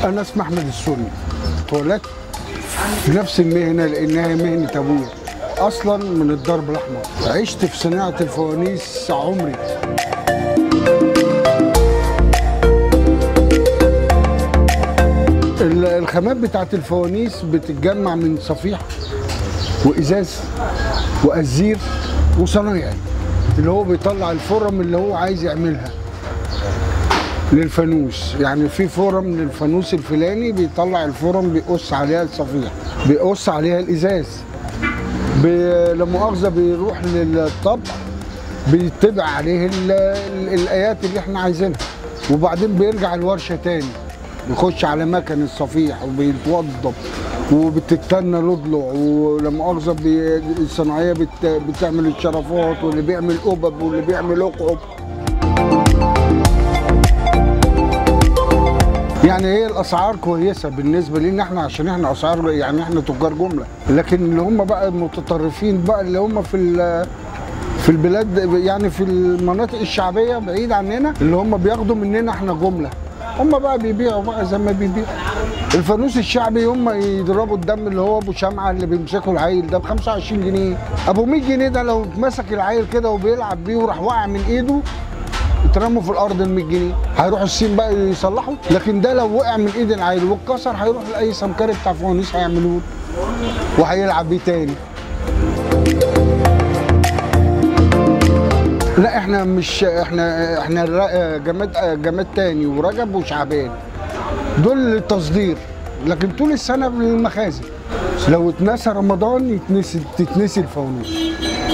أنا اسمي أحمد السني، اتولدت في نفس المهنة لأنها مهنة أبويا أصلا من الدرب الأحمر. عشت في صناعة الفوانيس عمري. الخامات بتاعت الفوانيس بتتجمع من صفيح وإزاز وأزير وصنايعي اللي هو بيطلع الفرم اللي هو عايز يعملها للفانوس. يعني في فرم للفانوس الفلاني بيطلع الفرم بيقص عليها الصفيح، بيقص عليها الازاز، لا مؤاخذه بيروح للطبع بيطبع عليه الايات اللي احنا عايزينها، وبعدين بيرجع الورشه تاني بيخش على مكن الصفيح وبيتوضب وبتتنى لضلع، ولا مؤاخذه الصناعيه بتعمل الشرفات، واللي بيعمل قبب واللي بيعمل اقعب. يعني هي الاسعار كويسه بالنسبه لنا احنا، عشان احنا اسعار يعني احنا تجار جمله، لكن اللي هم بقى المتطرفين بقى اللي هم في البلاد يعني في المناطق الشعبيه بعيد عننا اللي هم بياخدوا مننا احنا جمله، هم بقى بيبيعوا بقى زي ما بيبيعوا. الفانوس الشعبي هم يضربوا الدم اللي هو ابو شمعه اللي بيمسكوا العيل ده ب 25 جنيه، ابو 100 جنيه ده لو مسك العيل كده وبيلعب بيه وراح واقع من ايده اترموا في الارض ال 100 جنيه، هيروحوا الصين بقى يصلحوا. لكن ده لو وقع من ايد العيل واتكسر هيروح لاي سمكري بتاع فوانيس هيعملوه وهيلعب بيه تاني. لا احنا مش احنا جماد تاني ورجب وشعبان دول للتصدير، لكن طول السنه بالمخازن. لو اتنسى رمضان تتنسي الفوانيس.